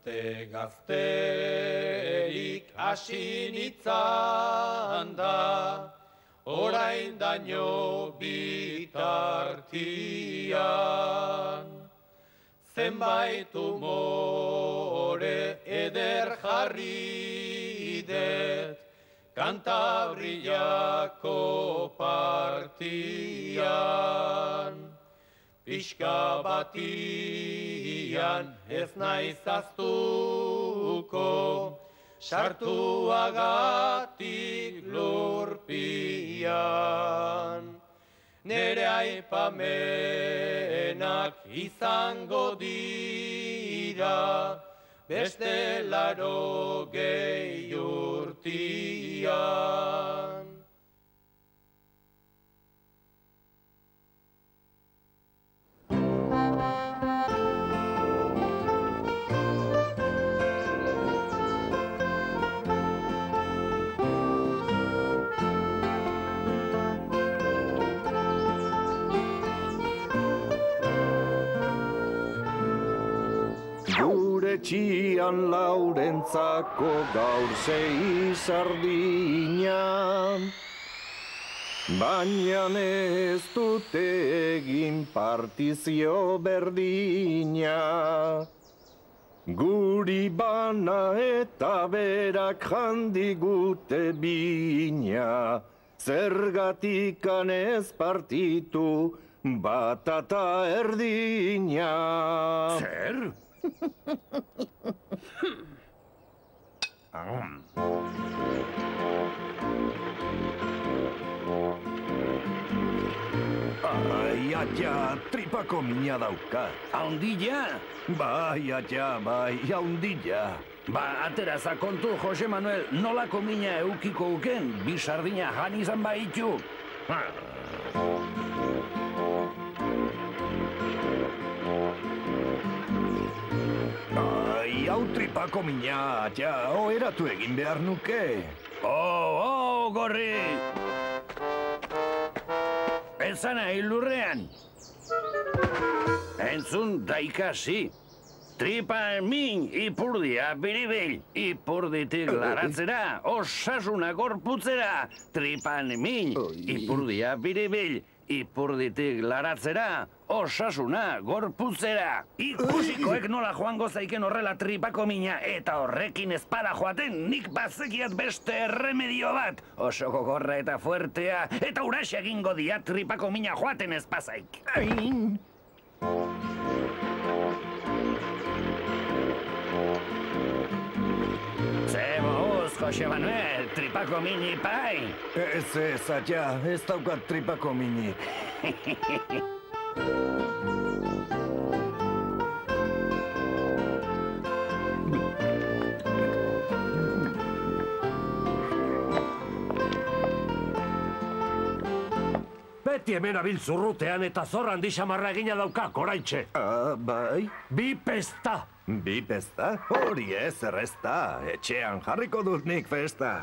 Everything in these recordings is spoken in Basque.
gazterik hasi nitzan da, orain daño bitartian. Zenbait umore eder jarri det, Kantabriako partian. Pixka batian ez naiz aztuko, sartuagatik lurpian. Nere aipamenak izango dira, beste 80 urtian. Etxian Laurentzako gaur 6 sardina, baina ez dute egin partizio berdina. Guri bana eta berak jandigute bina, zergatikan ez partitu batata erdina. Zer? Ai, atia, tripako mina dauka. Haundilla? Bai, atia, bai, haundilla. Ba, ateraza kontu, Jose Manuel, nolako mina eukiko uken, bi sardina jan izan baitu. Ai, hau tripako mina, atia, oheratu egin behar nuke. Gorri! Ezana hilurrean. Entzun daikasi. Tripan min ipurdia biribil. Ipurditik laratzera, osasuna gorputzera. Tripan min ipurdia biribil. Ipurditik laratzera, osasuna gorputzera. Ikusikoek nola joango zaiken horrela tripako mina, eta horrekin ezpada joaten nik bazekiat beste erremedio bat. Oso gogorra eta fuertea, eta uraxe egingo dia tripako mina joaten ezpazaik. Zeboz, Jose Manuel, tripako mini pai. Ez, atia, ez daukat tripako mini. Beti hemen abiltzurrutean eta zorran dixamarra egina daukak, oraintxe. Bai? Bi pesta. Bi pesta? Hori ez errezta. Etxean jarriko dut nik festa.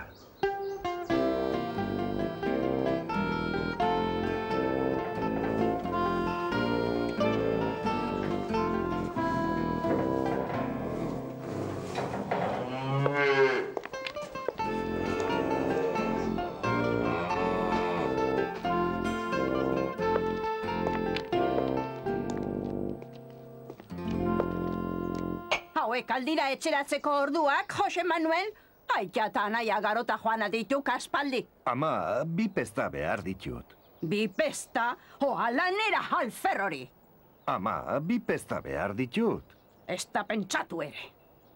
Hauek aldira etxeratzeko orduak, Jose Manuel? Aitea eta anaia garota joan adituk aspaldi. Ama, bi pesta behar ditut. Bi pesta? Oala nera alferrori. Ama, bi pesta behar ditut. Ez da pentsatu ere.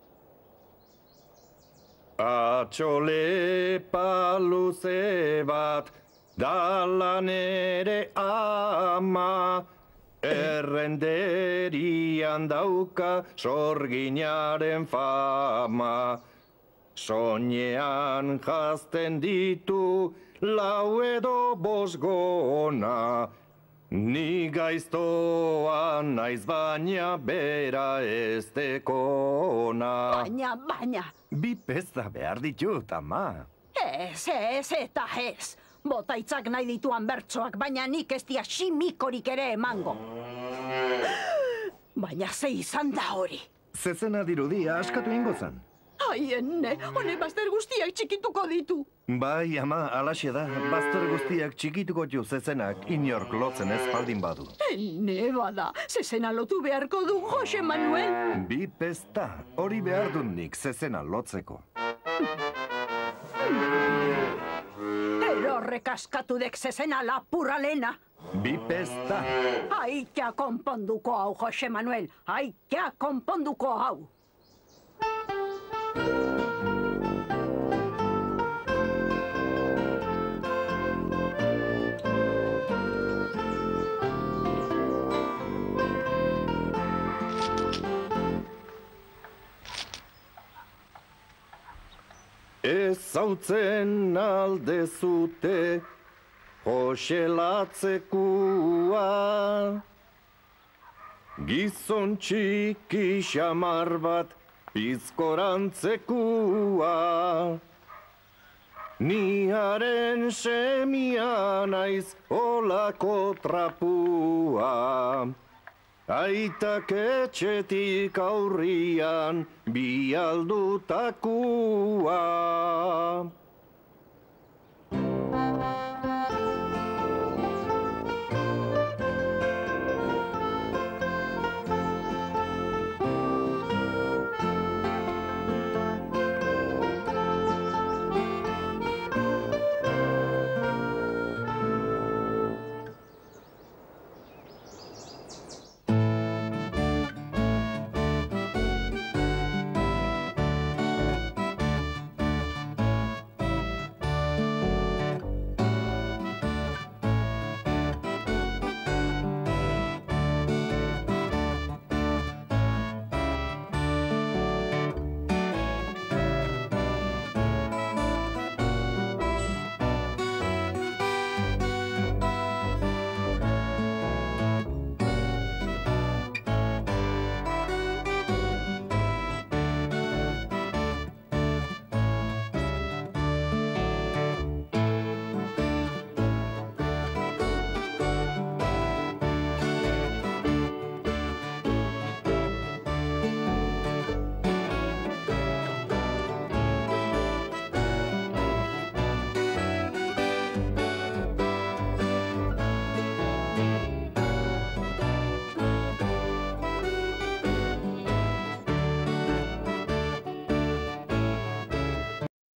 Atxolepa luze bat, dala nere ama, errenderian dauka sorginaren fama. Soinean jazten ditu 4 edo 5 gona. Ni gaiztoa naiz baina bera ez dekona. Baina. Bi pesta behar ditut, ama. Ez eta ez. Botaitzak nahi dituan bertsoak, baina nik ez dia simikorik ere emango. Baina ze izan da hori. Zezena dirudia askatu ingo zen. Ai, ene, hone bazter guztiak txikituko ditu. Bai, ama, alaxe da. Bazter guztiak txikituko jo zezenak inork lotzen ez baldin badu. Ene, bada, zezena lotu beharko du, Jose Manuel. Bi pesta, hori behar dut nik zezena lotzeko. Erorrek askatu dek zezena lapurra lena. Bi pesta. Aitea konponduko hau, Jose Manuel. Aitea konponduko hau. Ezautzen alde zute Jose Latzekua. Gizon txiki xamar bat pizkorantzekua. Niaren semia naiz olako trapua. Aitak etxetik aurrian bi aldutakua.